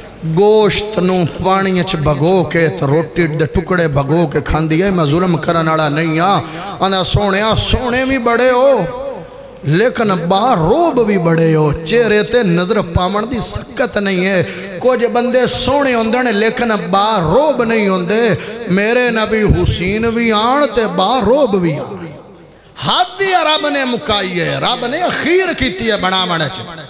گوشت نو پانی اچھ بھگو کے روٹی دے ٹکڑے بھگو کے کھان دیئے میں ظلم کرناڑا نہیں ہاں اندھا سونے بھی بڑے ہو لیکن باروب بھی بڑے ہو چہرے تے نظر پامن دی سکت نہیں ہے کچھ بندے سونے ہوندے لیکن باروب نہیں ہوندے میرے نبی حسین بھی آن تے باروب بھی آن حدی رب نے مکائی ہے رب نے اخیر کیتی ہے بڑا مڑے چھے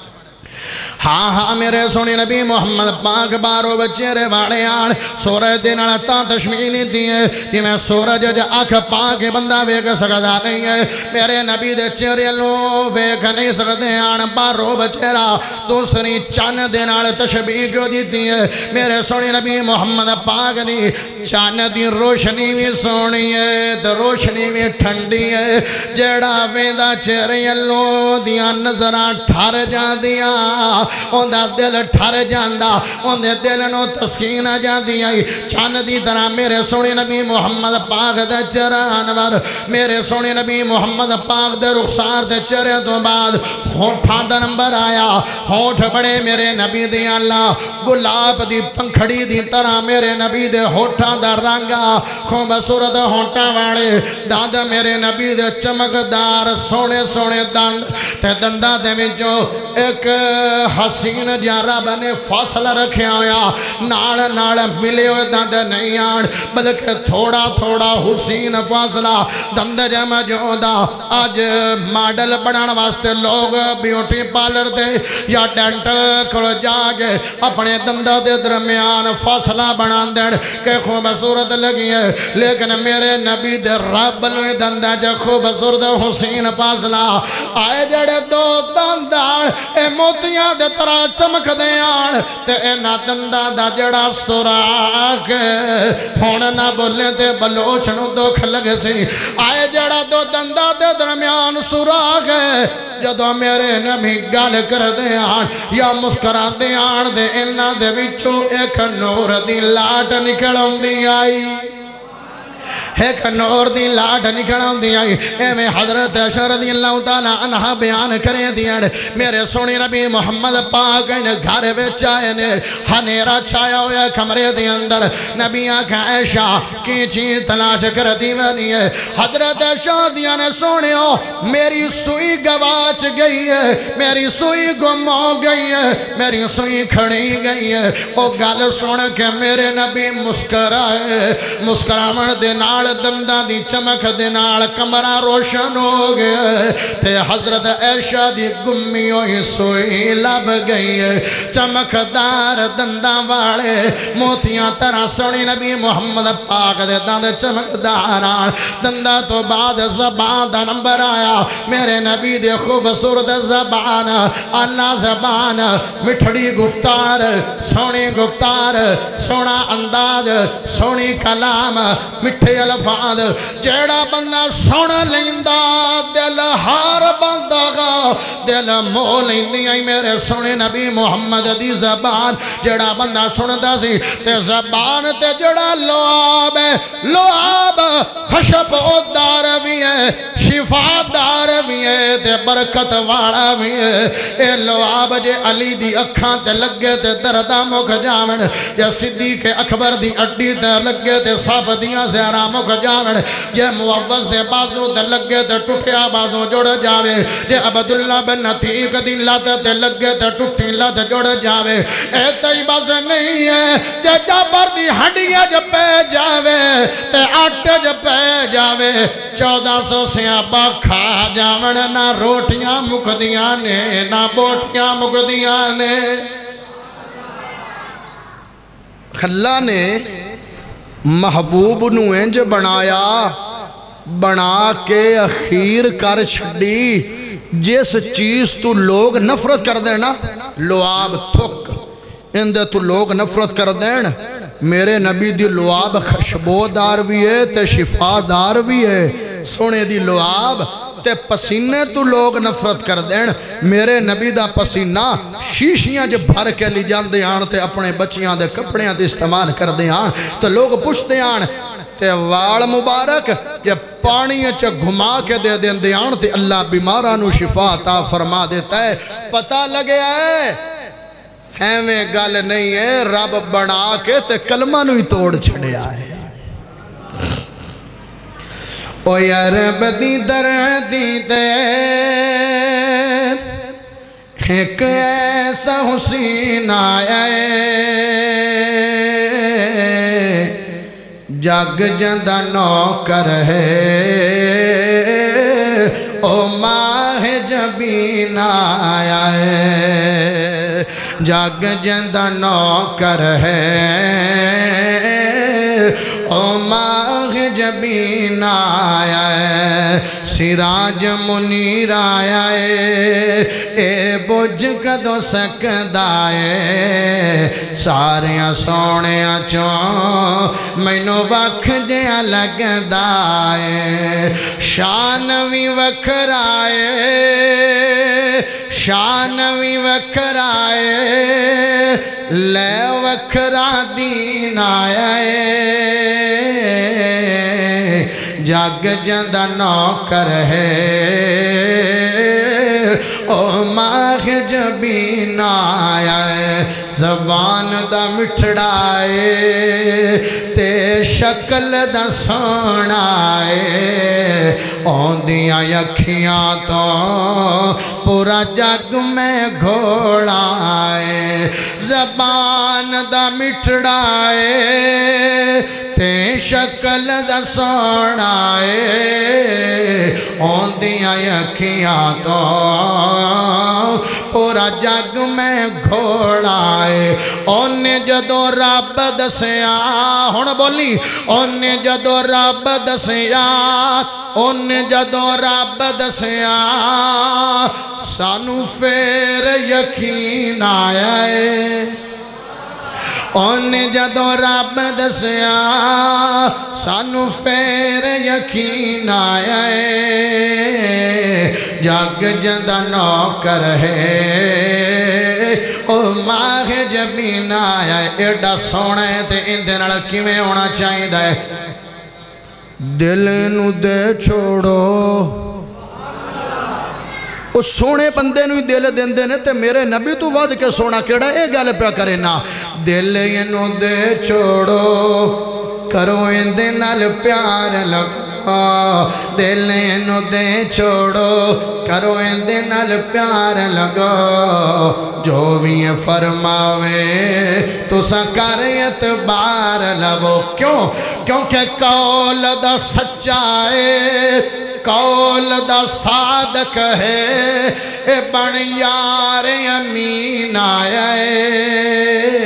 ہاں ہاں میرے سونی نبی محمد پاک بارو بچے واڑے آن سورہ دن تا تشمیلی دیئے کہ میں سورج جا آنکھ پاک بندہ ویک سکتا نہیں ہے میرے نبی دے چہرے لو ویک نہیں سکتے آن بارو بچے دوسری چان دن تشبیح کیوں دیتی ہے میرے سونی نبی محمد پاک دی چان دی روشنی بھی سونی ہے تو روشنی بھی ٹھنڈی ہے جیڑا ویدہ چہرے لو دیا نظرہ ٹھار جا دیا اوندہ دل ٹھر جاندہ اوندے دل نو تسکین جاندی آئی چاند دی طرح میرے سونے نبی محمد پاک دے چرہ انور میرے سونے نبی محمد پاک دے رخسار دے چرہ تو بعد ہونٹھاں دا نمبر آیا ہونٹھ بڑے میرے نبی دی اللہ گلاب دی پنکھڑی دی طرح میرے نبی دے ہونٹھاں دا رنگا خوبصورت ہونٹاں واڑے داد میرے نبی دے چمکدار سونے سونے دند تے دندہ دے میں جو ایک حسین جا رب نے فاصلہ رکھیا ہویا ناڑ ناڑ ملے ہوئے دند نہیں آن بلکہ تھوڑا تھوڑا حسین فاصلہ دند جم جو دا آج ماڈل بڑھان واسطے لوگ بیوٹی پارلر دے یا ڈینٹل کھڑ جاگے اپنے دندہ دے درمیان فاصلہ بڑھان دیں کہ خوبصورت لگی ہے لیکن میرے نبی دے رب نے دندہ جا خوبصورت حسین فاصلہ آئے جڑے دو دندہ اے موتیاں دے طرح چمک دے آن تے اینا دندہ دا جڑا سراغ ہون نہ بولے تے بلوچنو دکھ لگے سی آئے جڑا دو دندہ دے درمیان سراغ جدو میرے نبی گل کر دے آن یا مسکرا دے آن دے اینا دے وچو ایک نور دی لاٹ نکلوں دی آئی ایک نور دی لاٹ نکلوں دی آئی اے میں حضرت عائشہ رضی اللہ تعالیٰ عنہ بیان کرے دیا میرے سونے نبی محمد پاک گھر بیچ آئے نے ہنیرہ چھایا ہویا کمرے دی اندر نبی آنکھا عائشہ کی چیز تلاش کر دی ونی ہے حضرت عائشہ دیا نے سونے ہو میری سوئی گواچ گئی ہے میری سوئی گم ہو گئی ہے میری سوئی کھڑی گئی ہے وہ گل سن کے میرے نبی مسکرائے مسکرامن دے نال دندہ دی چمک دے نال کمرہ روشن ہو گئے تے حضرت عائشہ دی گمی ہوئی سوئی لب گئی ہے چمکدار دندہ والے موتیاں طرح سونی نبی محمد پاک دے دند چمکداران دندہ تو بعد زبان دا نمبر آیا میرے نبی دے خوبصورت زبان اللہ زبان مٹھڑی گفتار سونی گفتار سونا انداز سونی کلام مٹھے الفاظ جیڑا بندہ سن لیندہ دل ہار بندہ گا دل مو لیندی آئی میرے سنے نبی محمد دی زبان جیڑا بندہ سندا سی تے زبان تے جیڑا لعاب ہے لعاب خشب ادار بھی ہے شفادار بھی ہے تے برکت والا بھی ہے اے لعاب جے علی دی اکھاں تے لگے تے درداں مک جاون جے صدیق اکبر دی اڈی تے لگے تے صاحب دیاں زہراں مک جاون جے معوذ دے بازو تے لگے تے ٹوٹیا بازو جڑ جاوے جے عبداللہ بن عتیق دی لت تے لگے تے ٹوٹی لت جڑ جاوے اے تئی بس نہیں ہے جے جابر دی ہڈیاں ج پہ جاوے تے آٹے ج پہ جاوے 1400 سیابا کھا جاون نہ روٹیاں مکدیاں نے نہ بوٹیاں مکدیاں نے اللہ نے محبوب نو انج بنایا بنا کے اخیر کر چھڑی جس چیز تو لوگ نفرت کر دینا لعاب تھک اندے تو لوگ نفرت کر دین میرے نبی دی لعاب خشبودار بھی ہے تے شفادار بھی ہے سونے دی لعاب تے پسینے تو لوگ نفرت کر دین میرے نبی دا پسینہ شیشیاں جب بھر کے لی جان دے آن تے اپنے بچیاں دے کپڑیاں دے استعمال کر دے آن تے لوگ پوچھتے آن تے وال مبارک یہ پانی اچھا گھما کے دے دیں دے آن تے اللہ بیمارانو شفا عطا فرما دیتا ہے پتہ لگے آئے ہمیں گل نہیں ہے رب بنا کے تے کلمہ نوی توڑ چھڑے آئے او یا رب دی دردی تے ایک ایسا حسین آیا جگ جندہ نوکر ہے او ماہ جبین آیا ہے جگ جندہ نوکر ہے او ماہ جبین آیا ہے سراج منیر آیا ہے اے بجھ کدو سکدا ہے ساریاں سونیاں چوں مینو وکھ جیا لگدا ہے شان وی وکھرائے شان وی وکھرائے لے وکھرا دین آیا ہے جگ جندہ نوکر ہے او ماہ جبین آیا ہے زبان دا مٹھڑائے تے شکل دا سونائے اوندیاں یکھیاں تو پورا جگ میں گھوڑائے زبان دا مٹھڑائے تے شکل دا سونائے اوندیاں یکھیاں تو پورا جگ میں گھوڑائے اونے جدو رب دسیا ہن بولی اونے جدو رب دسیا اونے جدو رب دسیا سانو پھر یقین آیا ہے اونے جدو رب دسیا سانو پھر یقین آیا ہے جگ جندہ نوکر ہے او ماہ جبین آیا ہے ایڈا سونے تے اندے نال کیویں ہونا چاہیے ہے دل نو دے چھوڑو اس سونے بندے نو دل دین دینے تے میرے نبی تو ود کے سونا کیڑا اے گل پہ کرے نا دل نو دے چھوڑو کرو اندے نال پیار لگا دل نو دے چھوڑو کرو اندے نال پیار لگا جو بھی فرماوے تو سکر اعتبار لو کیوں کیونکہ قول دا سچائے قول دا صادق ہے اے بن یار امین آیا ہے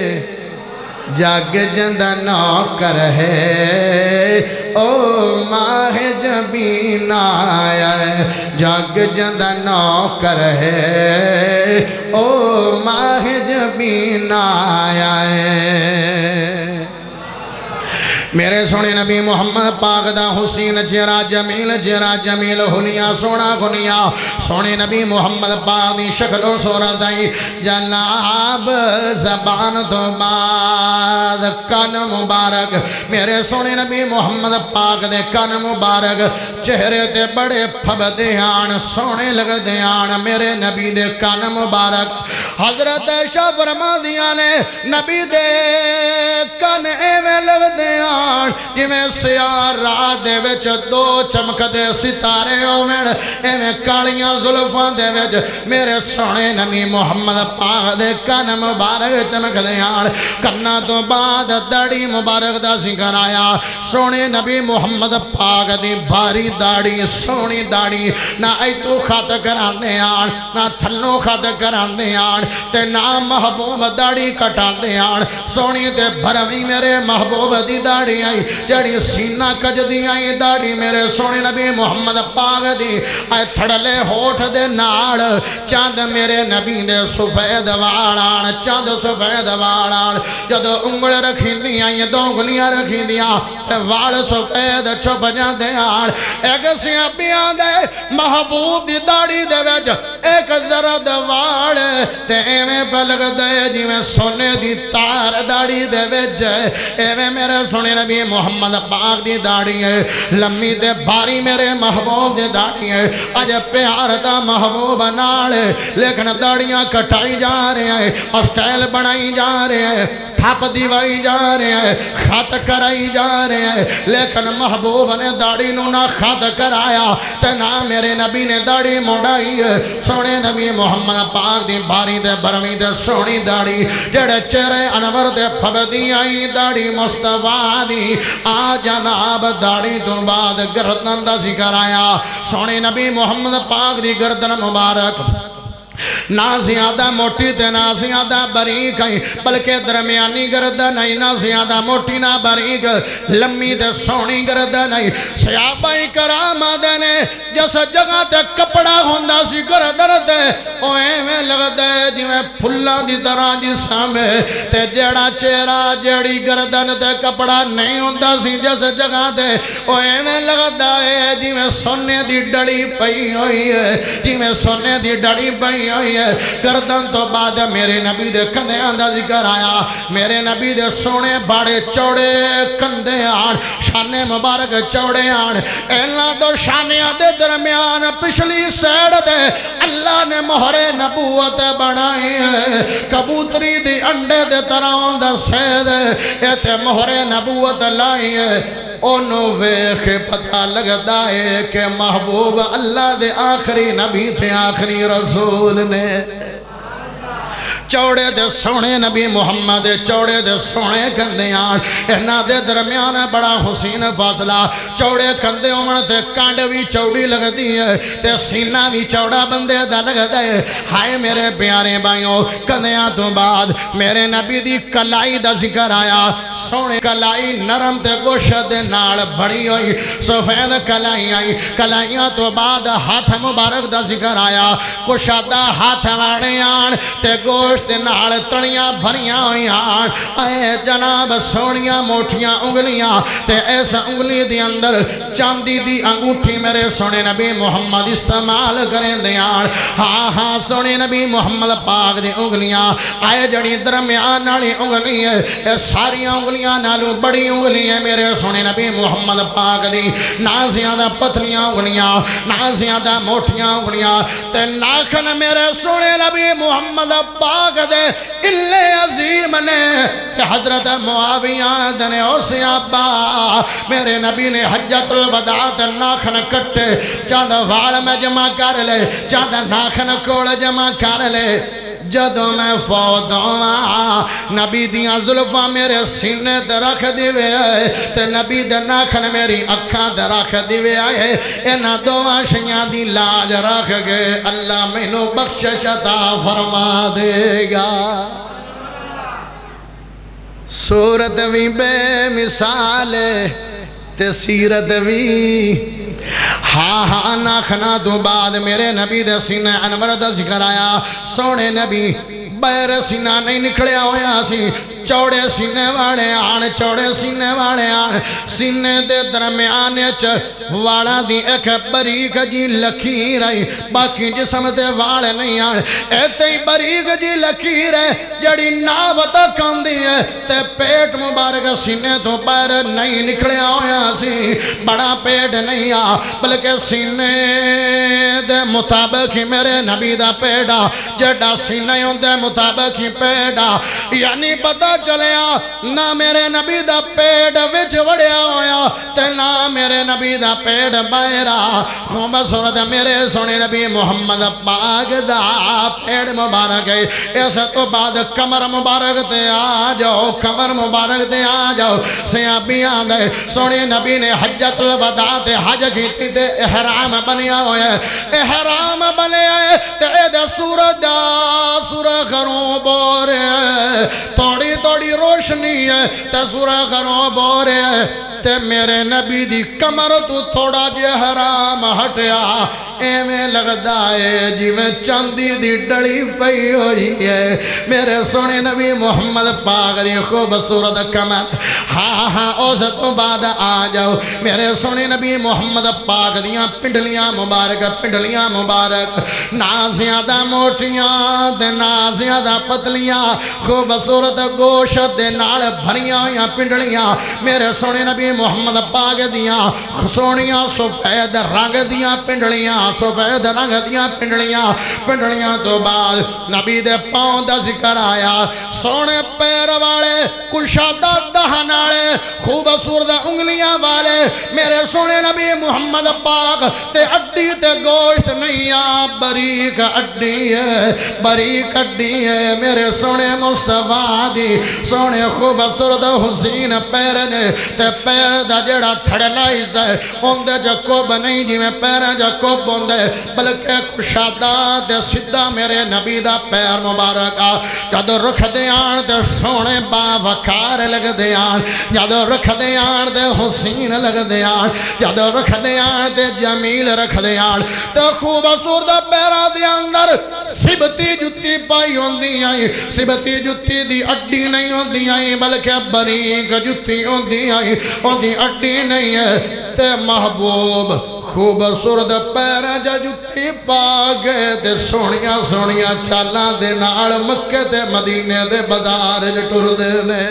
جگ جندہ نوکر ہے او ماہ جبین آیا ہے جگ جندہ نوکر ہے او ماہ جبین آیا ہے میرے سونے نبی محمد پاک دا حسین چہرہ جمیل ہنیا سونا گنیا سونے نبی محمد پاک دی شکل و صورت آئی جناب زبان تو بعد بعد کن مبارک میرے سونے نبی محمد پاک دے کن مبارک چہرے تے بڑے پھبدے آن سونے لگ دے آن میرے نبی دے کن مبارک حضرت عائشہ فرما دیا نے نبی دے کن ایویں لگ دے آن جویں سیاہ رات دے وچ دو چمک دے ستارے ہوویں ایویں کالیاں زلفاں دے وچ میرے سونے نبی محمد پاک دے کن مبارک چمک دے آن کنا تو بعد داڑھی مبارک دا ذکر آیا سونے نبی محمد پاک دی بھاری داڑھی سونی داڑھی نہ ایتو خط کران دے آن نہ تھلو خط کران دے آن تے نہ محبوب داڑھی کٹان دے آن سونی تے بھروی میرے محبوب دی داڑھی آئی جڑی سینہ کج دی آئی داڑھی میرے سونے نبی محمد پاک دی آئے تھڑلے ہوٹھ دے ناڑ چاند میرے نبی دے سفید والان چاند سفید والان جدو انگل رکھی دی آئی دو انگلیاں رکھی دیا تے وال سفید چھپ جا دے آن ایک سیابیاں دے محبوب دی داڑھی دے ویج ایک زرد وال تے ایویں پلگ دے جیویں سونے دی تار داڑھی دے ویج ایویں میرے سونے نبی محمد پاک دی داڑھی ہے لمبی تے بھاری میرے محبوب دی داڑھی ہے اج پیار دا محبوب نالے لیکن داڑیاں کٹائی جا رہے ہیں اسٹائل بنائی جا رہے ہیں تھپ دیوائی جا رہے ہیں خط کرائی جا رہے ہیں لیکن محبوب نے داڑھی نو نہ خط کرایا تے نہ میرے نبی نے داڑھی موڑائی ہے سونے نبی محمد پاک دی بھاری دے برمی دے سونی داڑھی جڑے چہرے انور دے پھبدی آئی داڑھی مصطفیٰ دی آ جناب داڑھی تو بعد گردن دا ذکر آیا سونے نبی محمد پاک دی گردن مبارک نہ زیادہ موٹی تے نہ زیادہ باریک ہے بلکہ درمیانی گردن ہے نہ زیادہ موٹی نہ باریک لمبی تے سونی گردن ہے صحابہ کرام نے جس جگہ تے کپڑا ہوندا سی گردن تے اوے میں لگدا ہے جویں پھلاں دی طرح جسم تے جڑا چہرہ جڑی گردن تے کپڑا نہیں ہوندا سی جس جگہ تے اوے میں لگدا ہے جویں سونے دی ڈڑی پئی ہوئی ہے جویں سونے دی ڈڑی پئی ہوئی ہے گردن تو بعد میرے نبی دے کندھیاں دا ذکر آیا میرے نبی دے سونے بڑے چوڑے کندھے آن شانے مبارک چوڑے آن اینا دو شانیاں دے درمیان پچھلی سیڑ دے اللہ نے مہر نبوت بنائی ہے کبوتری دی انڈے دے طرح دا سید ایتے مہر نبوت لائی ہے انہوں ویخ پتہ لگتا ہے کہ محبوب اللہ دے آخری نبی تھے آخری رسول نے چوڑے دے سونے نبی محمد چوڑے دے سونے کندے آن اینا دے درمیان بڑا حسین فاصلہ چوڑے کندے امن تے کانڈ بھی چوڑی لگ دی ہے تے سینہ بھی چوڑا بندے دا لگ دے ہائے میرے پیارے بھائیوں کندیاں تو بعد میرے نبی دی کلائی دا ذکر آیا سونے کلائی نرم تے گوشت دے نال بڑی ہوئی سفید کلائی آئی کلائیاں تو بعد ہاتھ مبارک دا ذکر آیا کشادہ ہاتھ واڑے آن تے گوشت تے نال تڑیاں بھریاں ہوئی آن اے جناب سونیاں موٹیاں انگلیاں تے ایسا انگلی دی اندر چاندی دی انگوٹھی میرے سونے نبی محمد استعمال کریں دے آن ہاں ہاں سونے نبی محمد پاک دی انگلیاں آئے جڑی درمیان نالی انگلی ہے اے ساری انگلیاں نالو بڑی انگلی ہے میرے سونے نبی محمد پاک دی نہ زیادہ پتلیاں انگلیاں نہ زیادہ موٹیاں انگلیاں تے ناخن میرے سونے نبی محمد پاک دے اللہ عظیم نے کہ حضرت معاویہ دنے اوسیابا میرے نبی نے حجت الوداع ناخن کٹے چاند وال میں جمع کر لے چاند ناخن کوڑ جمع کر لے جدو میں فوت ہوا نبی دیاں ظلفہ میرے سینے تے رکھ دیوے آئے تے نبی دے ناکھن میری اکھاں تے رکھ دیوے آئے اینا دعا شیاں دی لاج رکھ گئے اللہ مینوں بخشش عطا فرما دے گا صورت بھی بے مثال تے سیرت بھی ہاں ہاں ناخنا تو بعد میرے نبی دے سینہ انور دا ذکر آیا سونے نبی بیر سینہ نہیں نکلیا ہویا سی چوڑے سینے والے آن چوڑے سینے والے آن سینے دے درمیان والا دی ایک بریک جی لکیر آئی باقی جسم دے والے نہیں آن ایتے ہی بریک جی لکیر ہے جڑی ناوتا کام دی ہے تے پیٹ مبارک سینے تو پیر نہیں نکلے ہویا سی بڑا پیٹ نہیں آ بلکہ سینے دے مطابق ہی میرے نبی دا پیڑا جڑا سینے ہوں دے مطابق ہی پیڑا یعنی پتہ چلیا نہ میرے نبی دا پیڑ وچ وڑیا ہویا تے نہ میرے نبی دا پیڑ بائرہ خوبصورت میرے سونے نبی محمد پاک دا پیڑ مبارک ہے ایسے تو بعد کمر مبارک تے آ جاؤ کمر مبارک تے آ جاؤ سیابیاں دے سونے نبی نے حجت الوداع تے حج کیتی تے احرام بنیا ہوئے احرام بنیا ہے تے دے سورج غروب ہو رہے توڑی توڑی روشنی ہے تے سورج غروب ہو رہے تے میرے نبی دی کمر تو تھوڑا جے حرام ہٹیا ایمیں لگدا ہے جی میں چاندی دی ڈڑی پئی ہوئی ہے میرے سونے نبی محمد پاک دی خوبصورت کمر ہاں ہاں اس تو بعد آ جاؤ میرے سونے نبی محمد پاک دیاں پنڈلیاں مبارک نہ زیادہ موٹیاں تے نہ زیادہ پتلیاں خوبصورت گوشت دے نال بھریاں یا پنڈلیاں میرے سونے نبی محمد پاک دیاں سونیاں سفید رنگ دیاں پنڈلیاں سفید رنگ دیاں پنڈلیاں تو بعد نبی دے پاؤں دا ذکر آیا سونے پیر والے کشادہ دہن والے خوبصورت انگلیاں والے میرے سونے نبی محمد پاک تے اڈی تے گوشت نہیں آ باریک اڈی ہے میرے سونے مصطفیٰ دی سونے خوبصورت حسین پیر نے تے پیر دا جڑا تھڑلا حصہ ہے ان دے جکوب نہیں جی میں پیر جکوب ان دے بلکہ کشادہ دے سدھا میرے نبی دا پیر مبارک آ جدو رکھ دے آن دے سونے با وکار لگ دے آن جدو رکھ دے آن دے حسین لگ دے آن جدو رکھ دے آن دے جمیل رکھ دے آن تے خوبصورت پیرا دے اندر سبتی جتی پائی ہوندی آئی سبتی جتی دی اڈی نہیں ہوندی آئی بلکہ باریک جتی ہوندی آئی ہوندی اڈی نہیں ہے تے محبوب خوبصورت پیرا جا جتی پا گئے تے سونیاں چالاں دے نال مکے تے مدینے دے بازار ٹر دے نے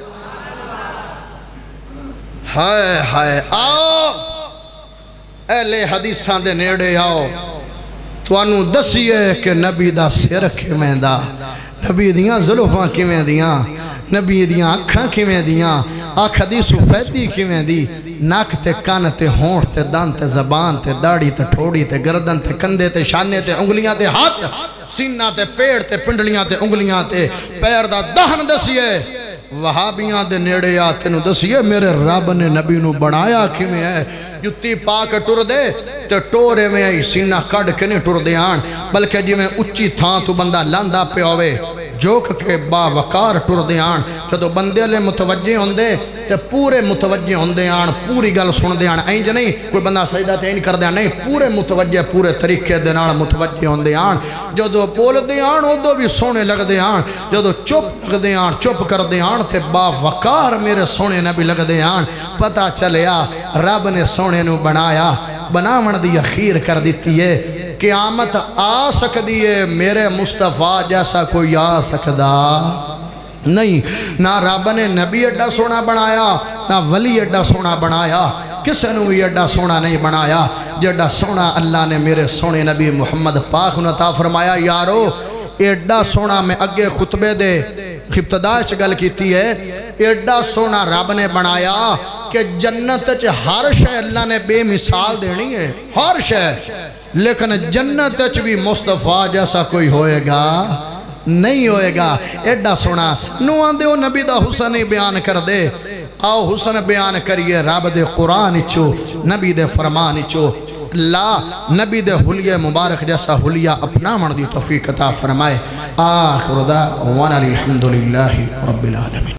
ہائے آؤ اہل حدیثاں دے نیڑے آؤ تو انہوں دسیے کہ نبی دا سر کیویں دا نبی دیاں زلفاں کیویں دیاں نبی دیاں اکھاں کیویں دیاں آنکھ دی سفیدی کیویں دی ناک تے کان تے ہونٹ تے دان تے زبان تے داڑھی تے ٹھوڑی تے گردن تے کندھے تے شانے تے انگلیاں تے ہاتھ سینہ تے پیڑ تے پنڈلیاں تے انگلیاں تے پیر دا دہن دسیے وہابیاں دے نیڑے آتے نو دسیے میرے رب نے نبی نو بنایا کیویں ہے جتی پاک ٹر دے تے ٹورے میں آئی سینہ کڑ کے نہیں ٹر دے آن بلکہ جی میں اچھی تھاں تو بندہ لاندہ پہ ہوئے جوک کے با وقار ٹر دے آن جدو بندے لے متوجہ ہوندے تے پورے متوجہ ہوندے آن پوری گل سن دے آن اینج نہیں کوئی بندہ سجدہ تے نہیں کر دے آن نہیں پورے متوجہ پورے طریقے دے نال متوجہ ہوندے آن جدو بول دے آن ادو بھی سونے لگ دے آن جدو چپ لگ دے آن چپ کر دے آن تے با وقار میرے سونے نبی لگ دے آن پتہ چلیا رب نے سونے نو بنایا بناون دی اخیر کر دیتی ہے قیامت آ سکتی ہے میرے مصطفیٰ جیسا کوئی آ سکدا نہیں نہ رب نے نبی ایڈا سونا بنایا نہ ولی ایڈا سونا بنایا کسے نو بھی ایڈا سونا نہیں بنایا جیڈا سونا اللہ نے میرے سونے نبی محمد پاک نے عطا فرمایا یارو ایڈا سونا میں اگے خطبے دے ابتدا گل کیتی ہے ایڈا سونا رب نے بنایا کہ جنت ہر شے اللہ نے بے مثال دینی ہے ہر شے لیکن جنت بھی مصطفیٰ جیسا کوئی ہوئے گا نہیں ہوئے گا ایڈا سونا سنو آن دے وہ نبی دا حسن بیان کر دے آؤ حسن بیان کریے رب دے قرآن چو نبی دے فرمان چو اللہ نبی دے حلیہ مبارک جیسا حلیہ اپنا مردی توفیق عطا فرمائے آخر دعوانا الحمدللہ رب العالمین.